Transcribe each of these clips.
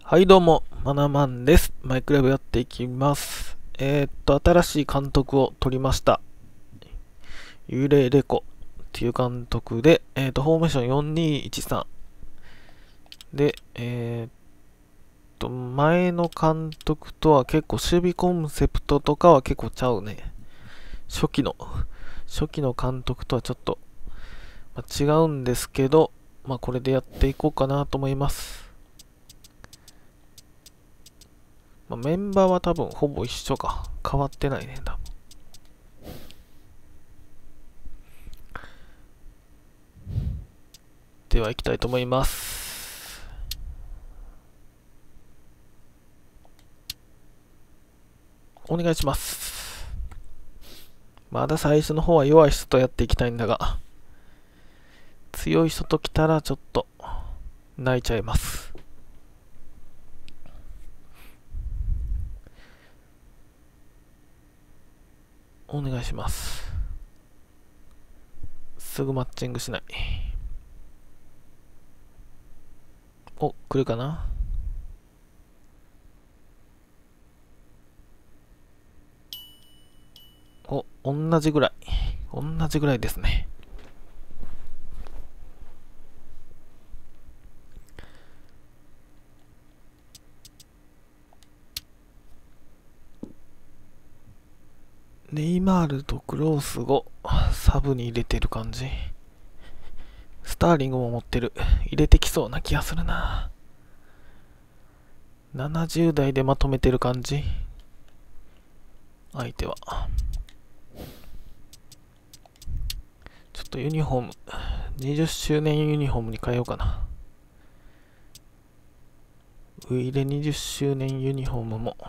はいどうも、マナマンです。マイクラブやっていきます。新しい監督を取りました。幽霊レコっていう監督で、フォーメーション4213。で、前の監督とは結構守備コンセプトとかは結構ちゃうね。初期の監督とはちょっと、違うんですけど、これでやっていこうかなと思います。メンバーは多分ほぼ一緒か。変わってないね、多分。では行きたいと思います。お願いします。まだ最初の方は弱い人とやっていきたいんだが、強い人と来たらちょっと泣いちゃいます。お願いします。すぐマッチングしない。お、来るかな。お、同じぐらいですね。ネイマールとクロースをサブに入れてる感じ。スターリングも持ってる。入れてきそうな気がするな。70代でまとめてる感じ。相手は。ちょっとユニフォーム。20周年ユニフォームに変えようかな。ウイレ20周年ユニフォームも。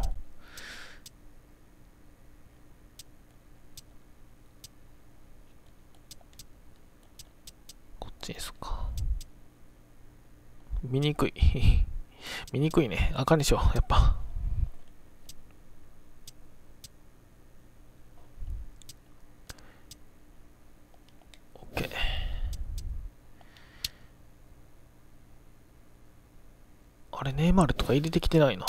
こっちですか。見にくい。見にくいね。赤にしよう、やっぱ。OK。あれ、ネイマールとか入れてきてないな。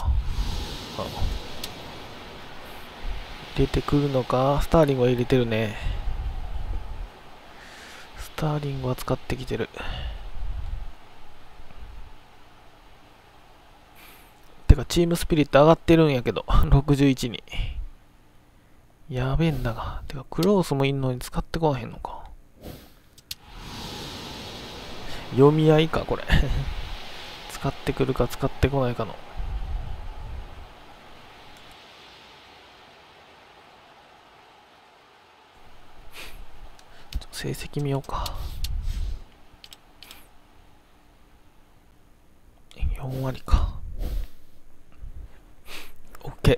入れてくるのか。スターリングは入れてるね。スターリングは使ってきてる。てか、チームスピリット上がってるんやけど、61に。やべえんだが。てか、クロースもいんのに使ってこなへんのか。読み合いか、これ。使ってくるか使ってこないかの。成績見ようか。4割か。OK。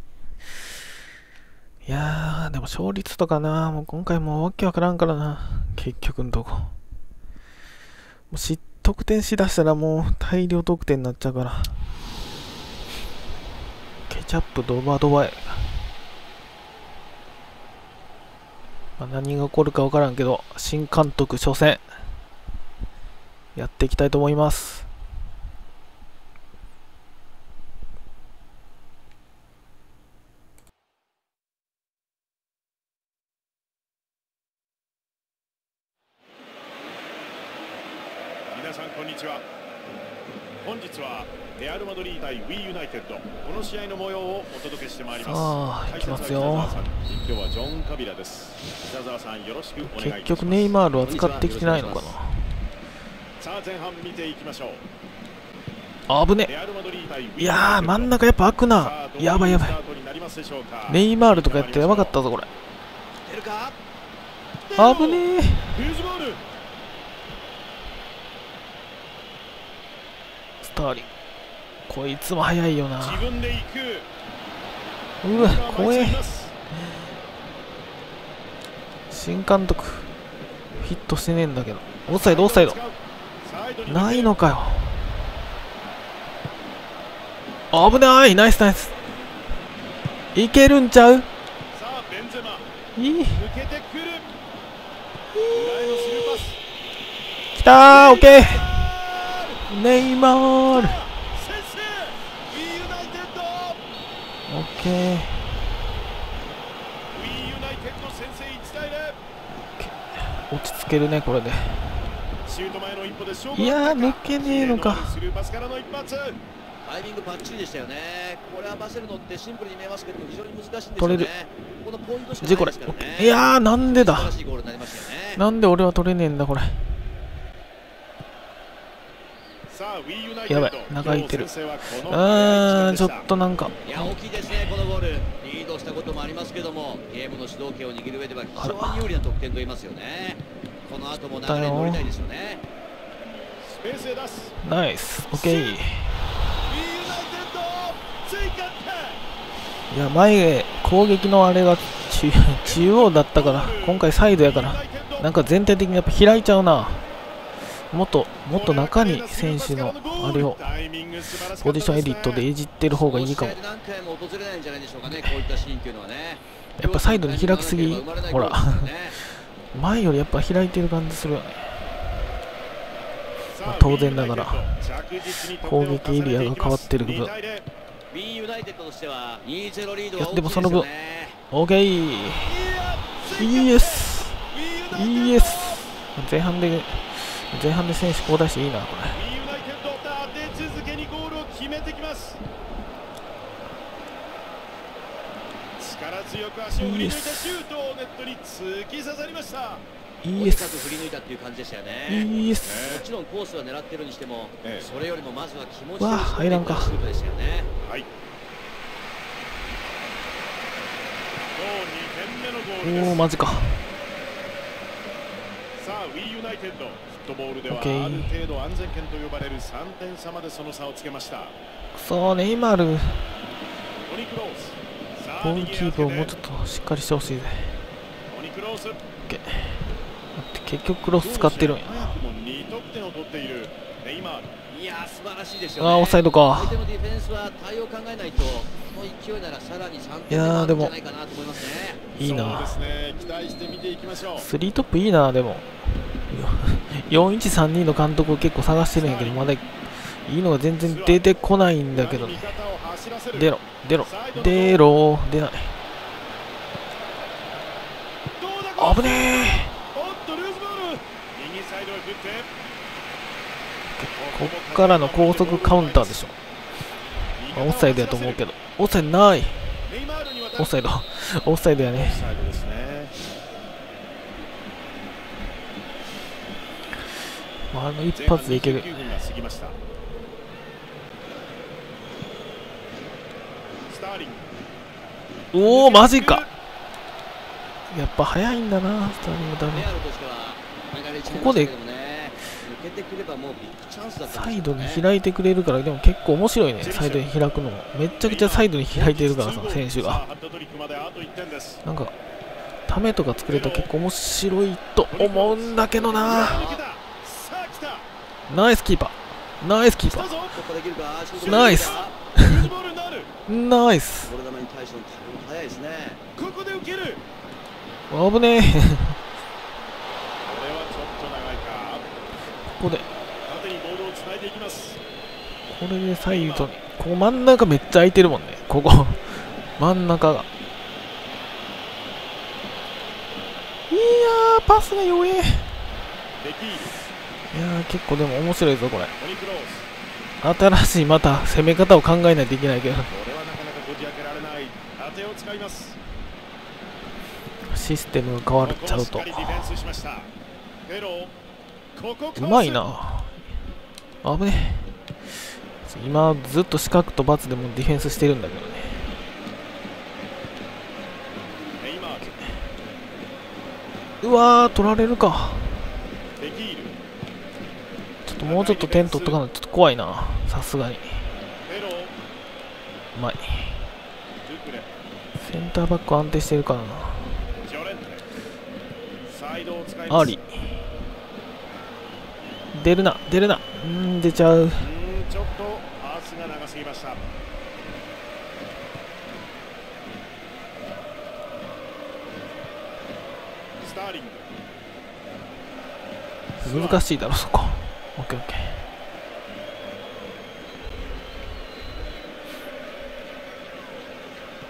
いやー、でも勝率とかな、もう今回もうわけわからんからな。結局んとこ。もう得点しだしたらもう大量得点になっちゃうから。ケチャップドバドバや。何が起こるかわからんけど、新監督初戦、やっていきたいと思います。 皆さんこんにちは。本日はレアルマドリー対 WE ユナイテッド、この試合の模様をお届けしてまいります。 さあ、いきますよ。 実況はジョン・カビラです。北澤さんよろしくお願いいたします。 結局ネイマールは使ってきてないのかな。 さあ前半見ていきましょう。 あぶね。いやー、真ん中やっぱ開くな。やばいやばい。ネイマールとかやってやばかったぞこれ。あぶねー。スターリン、こいつも速いよな。うわ、怖え。新監督ヒットしてねえんだけど。オフサイドオフサイドないのかよ。危ない。ナイスナイス。いけるんちゃう。いいきたー。オッケー。ネイマールケー。 ウィーユナイテッド先制1対0。 落ち着けるねこれで。 シュート前の一歩で勝負。 いやー抜けねえのか。 スルーパスからの一発。 タイミングバッチリでしたよね。これはバセルのってシンプルに見えますけども非常に難しいんですよね。 取れる。 このポイントしかじこれ。 ないですからね。 いやーなんでだ。 素晴らしいゴールになりましたよね。 なんで俺は取れねえんだこれ。 さあウィーユナイテッドやばい中空いてる。 今日先制はこのちょっとなんか。 いや大きいですねこのゴール。リードしたこともありますけどもゲームの主導権を握る上では非常に有利な得点と言いますよね。この後も流れに乗りたいですよね。 スペースへ出す。 ナイス。オッケー。 ウィーユナイテッド追加点。 いや前へ攻撃のあれが中央だったから今回サイドやからなんか全体的にやっぱ開いちゃうな。もっと中に選手のあれをポジションエディットでいじってる方がいいかも。 何回も訪れないんじゃないでしょうかね、こういったシーンっていうのはね。 やっぱサイドに開きすぎ。ほら前よりやっぱ開いてる感じするよね。まあ当然ながら攻撃エリアが変わってる分。いやでもその分 OK。 イエスイエス。前半で選手交代していいなこれ。 ウィーユナイテッド立て続けにゴールを決めてきます。力強く足を振り抜いたシュートをネットに突き刺さりました。 イエス振り抜いたっていう感じでしたよね。 イエス。 もちろんコースは狙ってるにしても、それよりもまずは気持ちわあ入らんか。 シュートでしたよね。 はい。今日2点目のゴールです。 おおマジか。 さあウィーユナイテッドフットボールではある程度安全圏と呼ばれる3点差までその差をつけました。 そうネイマールトニクロース。 ボールキープをもうちょっとしっかりしてほしいぜ。 トニクロース。 結局クロス使ってるんや。 早くも2得点を取っているネイマール。 いや素晴らしいですよね。 あーオフサイドか。 相手のディフェンスは対応を考えないとこの勢いならさらに3点目もあるんじゃないかなと思いますね。 いいな。 そうですね。期待して見ていきましょう。 3トップいいな。でも4132の監督を結構探してるんやけどまだいいのが全然出てこないんだけどね。出ろ出ない。危ねえ。こっからの高速カウンターでしょ。オフサイドやと思うけど。オフサイドない。オフサイドオフサイドやね。あの一発でいける。おおマジか。やっぱ早いんだなスターリングダメ。ここでサイドに開いてくれるから。でも結構面白いねサイドに開くのも。めっちゃくちゃサイドに開いてるからさ選手が。なんかためとか作れたら結構面白いと思うんだけどな。ナイスキーパーナイスキーパーナイスナイス。危ねえここでこれでサイドにここ真ん中めっちゃ空いてるもんね。ここ真ん中が。いやーパスが弱え。いやー結構でも面白いぞこれ。新しいまた攻め方を考えないといけないけどシステムが変わっちゃうと。うまいな。危ねえ。今ずっと四角と×でもディフェンスしてるんだけどね。うわー取られるか。ちょっともうちょっと点取っとかないとちょっと怖いなさすがに。うまい。センターバック安定してるからな。アーリー出るな出ちゃう。 ちょっとパスが長すぎました。スターリング難しいだろそこ。オッケーオッケー。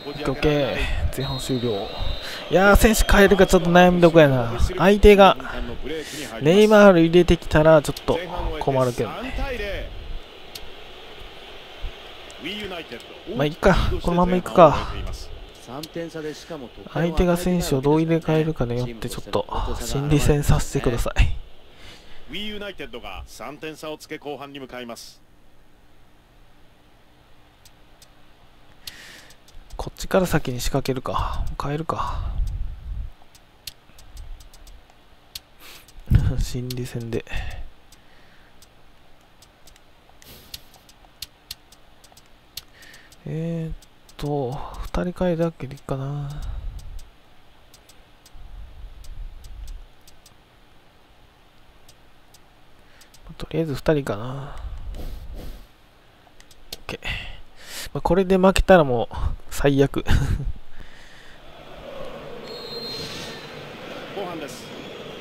こじオッケ開けられない。 ー、前半終了。いやー、選手変えるかちょっと悩みどこやな。相手が瞬間のブレークに入りますネイマール入れてきたらちょっと前半を終えて困るけど 3 ね。 対0。WE ユナイテッドまあいっか、このままいくか。 3点差でしかも得点を相手が選手をどう入れ替えるかによってちょっと心理戦させてください。 WE ユナイテッドが3点差をつけ後半に向かいます。 こっちから先に仕掛けるか、変えるか。心理戦で。2人変えだけでいいかな。とりあえず2人かな。OK。これで負けたらもう最悪。 後半です。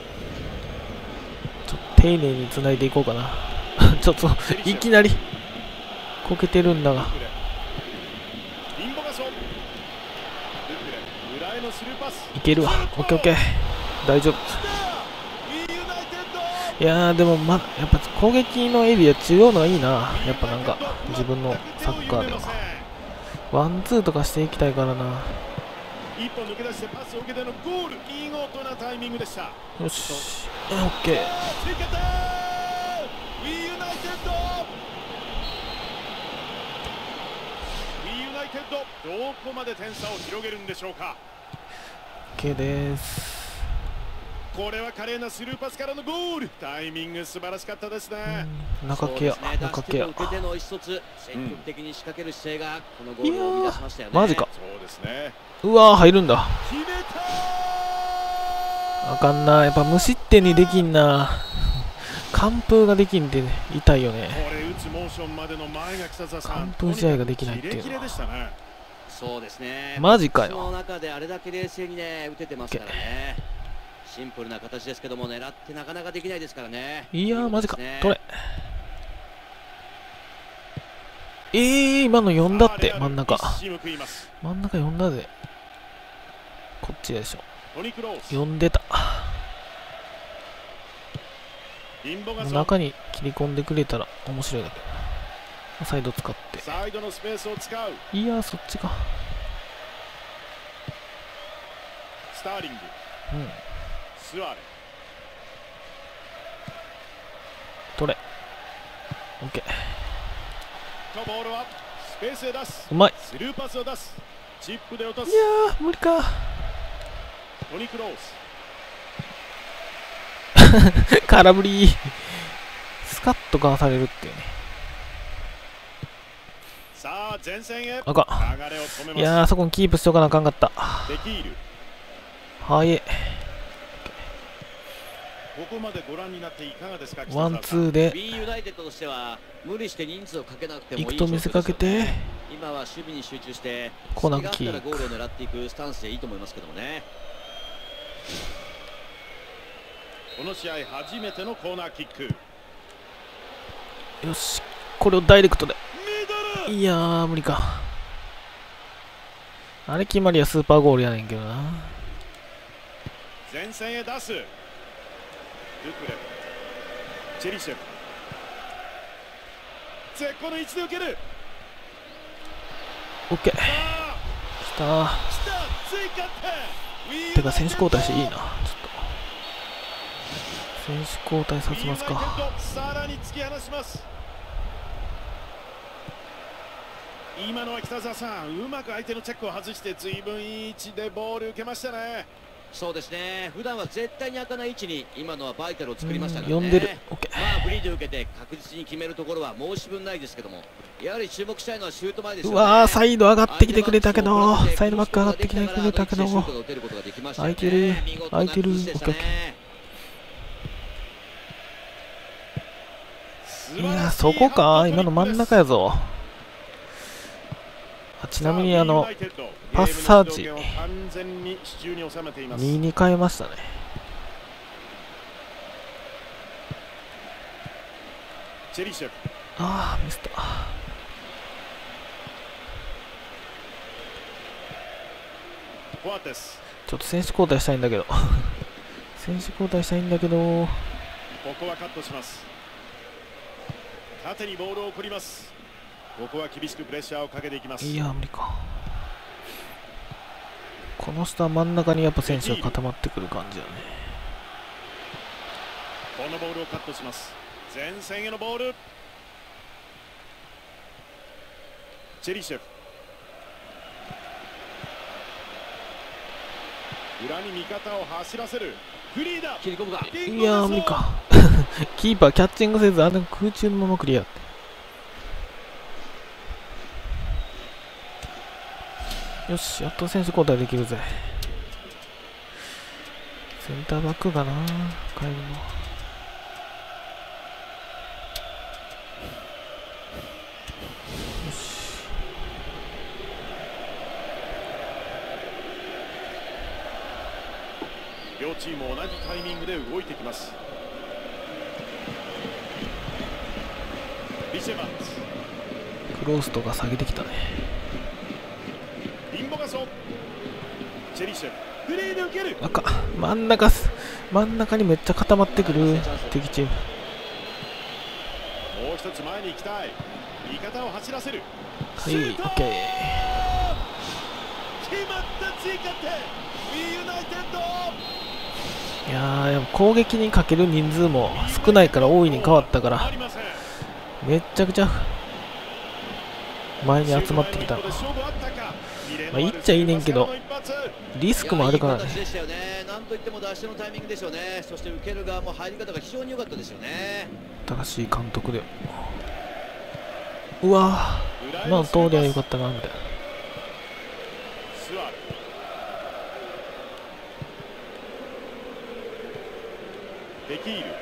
ちょっと丁寧に繋いでいこうかな。ちょっといきなりこけてるんだが。 リンボガソン。裏へのスルーパス。 いけるわ。オッケーオッケー。大丈夫。いやーでもやっぱ攻撃のエリア違うのがいいな。やっぱなんか自分のサッカーではワンツーとかしていきたいからな。 一本抜け出してパスを受けてのゴール。見事なタイミングでした。 よし、オッケー。 追加点。WE ユナイテッド。WE ユナイテッド、どこまで点差を広げるんでしょうか。 OK です。 これは華麗なスルーパスからのゴール。タイミング素晴らしかったですね。 中ケア、中ケア。 受けての一卒、積極的に仕掛ける姿勢がこのゴールを生み出しましたよね。 マジか。 そうですね。 うわー、入るんだ。 決めた。 あかんな。やっぱ無失点にできんな。完封ができんで、痛いよね。 これ打つモーションまでの前が北澤さん。 完封試合ができないっていうのはキレキレでしたね。 そうですね。 マジかよ。 その中であれだけ冷静にね打ててますからね。シンプルな形ですけども狙ってなかなかできないですからね。 いやーマジか。取れ。今の4だって真ん中。真ん中4だぜ。こっちでしょ。4出た。中に切り込んでくれたら面白いだけど。サイド使って。 サイドのスペースを使う。 いやーそっちか。 スターリング。スワレ。 取れ。オッケー。 ボールはスペースへ出す。 うまい。 スルーパスを出す。チップで落とす。 いやー無理か。 トニ・クロース。 空振り。スカッとかわされるっていうね。 さあ前線へ。 あかん。いやーそこにキープしとかなあかんかった。はい。 ここまでご覧になっていかがですか。 ワンツーで WE ユナイテッドとしては無理して人数をかけなくてもいい。 行くと見せかけて、 今は守備に集中してコーナーキック。 ゴールを狙っていくスタンスでいいと思いますけどもね。 この試合初めてのコーナーキック。 よし、これをダイレクトで。いやー無理か。あれ決まりはスーパーゴールやねんけどな。 前線へ出す。ルクレ、チェリシェフ、絶好の位置で受ける。 オッケー。きたー。てか選手交代していいな。ちょっと選手交代させますか。 さらに突き放します。今のは北澤さん、うまく相手のチェックを外して随分いい位置でボール受けましたね。 そうですね。普段は絶対に開かない位置に今のはバイタルを作りましたからね。 呼んでる。オッケー。 まあフリーで受けて確実に決めるところは申し分ないですけども、やはり注目したいのはシュート前ですよね。 うわーサイド上がってきてくれたけど、サイドバック上がってきてくれたけど、空いてる空いてる。オッケーオッケー。いやそこか。今の真ん中やぞ。ちなみにパッサージ2に変えましたね。ああミスった。 フォアテス。 ちょっと選手交代したいんだけど選手交代したいんだけど、 ここはカットします。縦にボールを送ります。ここは厳しくプレッシャーをかけていきます。 いや無理か。この下真ん中にやっぱ選手が固まってくる感じだね。 このボールをカットします。前線へのボール。チェリシェフ。裏に味方を走らせる。フリーだ。 切り込むか。 いや無理かキーパーキャッチングせず、あの空中のままクリアって。よし、やっと選手交代できるぜ。センターバックかな、帰るの。よし。 両チーム同じタイミングで動いてきます。リシェバンツ。 クロースとか下げてきたね。 インボガソン。チェリシェフ。フリーで受ける。 赤真ん中にめっちゃ固まってくる敵チーム。 もう一つ前に行きたい。味方を走らせる。 はい、オッケー。 決まった追加点。WEユナイテッド。 いやー、でも攻撃にかける人数も少ないから大いに変わったから、めっちゃくちゃ前に集まってきた。まあいっちゃいいねんけど、リスクもあるからね。 なんといっても出しのタイミングでしょうね。そして受ける側も入り方が非常に良かったですよね。 新しい監督で、うわー、今の通りは良かったなみたいな。 デキール。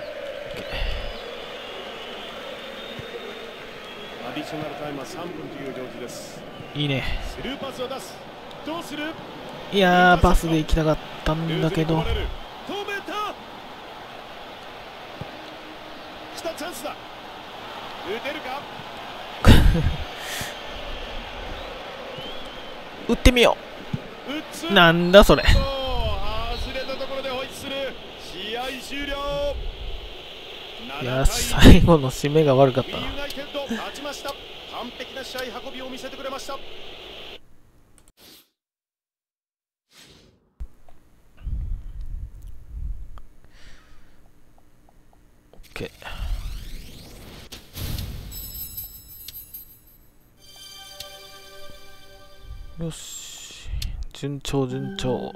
アディショナルタイムは3分という表示です。 いいね。 スルーパスを出す。どうする。 いやー、パスで行きたかったんだけど、 止めた。来たチャンスだ。打てるか打ってみよう。 なんだそれ。 外れたところでホイッスル。試合終了。 いや、最後の締めが悪かったな。 ユナイテッド勝ちました。完璧な試合運びを見せてくれました。 OK。よし、順調順調。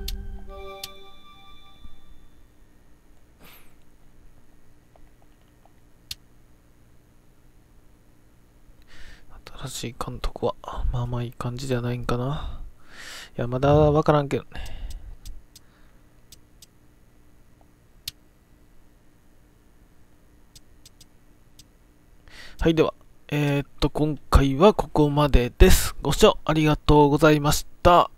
新しい監督はまあまあいい感じじゃないんかな。いや、まだ分からんけどね。はい、では今回はここまでです。ご視聴ありがとうございました。